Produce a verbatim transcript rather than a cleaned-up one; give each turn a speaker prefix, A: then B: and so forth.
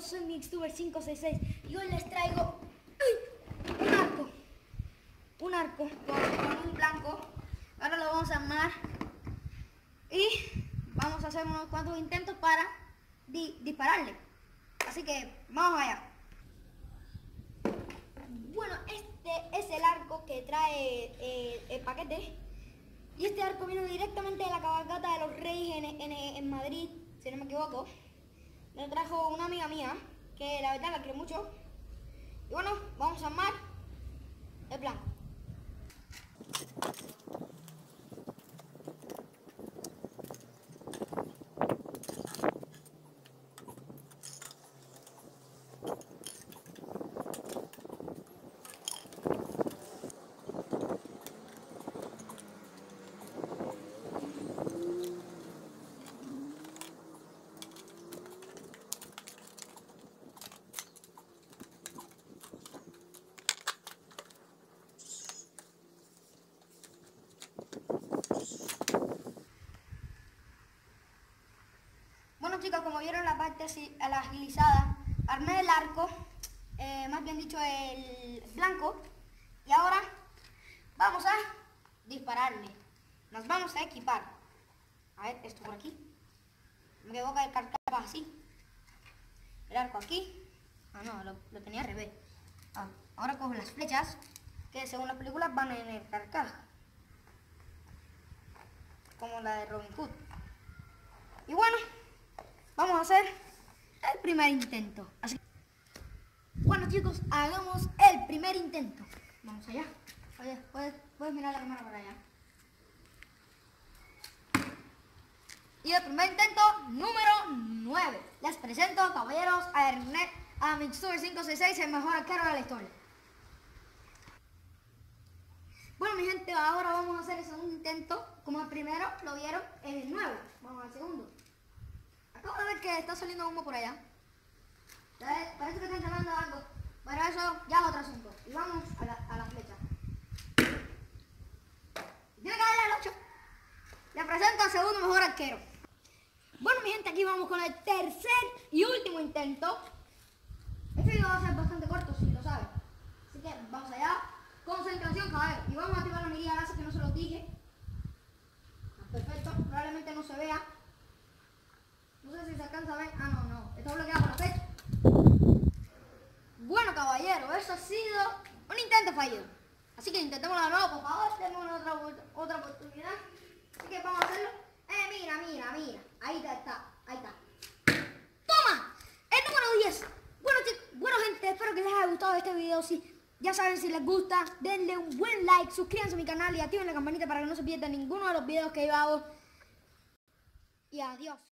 A: chicos, soy Mixtuber cinco seis seis y hoy les traigo ¡ay! un arco. Un arco con, con un blanco. Ahora lo vamos a armar y vamos a hacer unos cuantos intentos para di dispararle. Así que vamos allá. Bueno, este es el arco que trae eh, el paquete. Y este arco vino directamente de la cabalgata de los Reyes en, en, en Madrid, si no me equivoco. Me lo trajo una amiga mía, que la verdad la quiero mucho. Y bueno, vamos a armar el blanco. Bueno chicos, como vieron la parte así, a la agilizada, armé el arco, eh, más bien dicho el blanco, y ahora vamos a dispararle. Nos vamos a equipar. A ver, esto por aquí. Me quedó caer carcapas así. El arco aquí. Ah, no, lo, lo tenía al revés. Ah, ahora cojo las flechas, que según las películas van en el carcaj. Como la de Robin Hood. Y bueno, vamos a hacer el primer intento. Así. Bueno chicos, hagamos el primer intento. Vamos allá. Oye, puedes, puedes mirar la cámara para allá. Y el primer intento número nueve. Les presento, caballeros, a Ernest, a Mixtuber cinco seis seis, el mejor arquero de la historia. Bueno mi gente, ahora vamos a hacer el segundo intento. Como el primero lo vieron, el nuevo. Vamos al segundo. Acabo de ver que está saliendo humo por allá. Parece que está instalando algo. Pero eso ya es otro asunto. Y vamos a la, a la flecha. Tiene que darle al ocho. Le presento al segundo mejor arquero. Bueno mi gente, aquí vamos con el tercer y último intento. Este video va a ser bastante corto, si lo saben. Así que vamos allá. Concentración, caballero. Y vamos a activar la mirilla láser, que no se los dije. Perfecto, probablemente no se vea. No sé si se alcanza a ver. Ah, no, no. Está bloqueado por la flecha. Bueno, caballero, eso ha sido un intento fallido. Así que intentémoslo de nuevo, por favor. Tenemos otra, otra oportunidad. Así que vamos a hacerlo. Eh, mira, mira, mira. Ahí está, ahí está. ¡Toma! El número diez. Bueno, chicos, bueno, gente, espero que les haya gustado este video. Sí, ya saben, si les gusta, denle un buen like, suscríbanse a mi canal y activen la campanita para que no se pierdan ninguno de los videos que yo hago. Y adiós.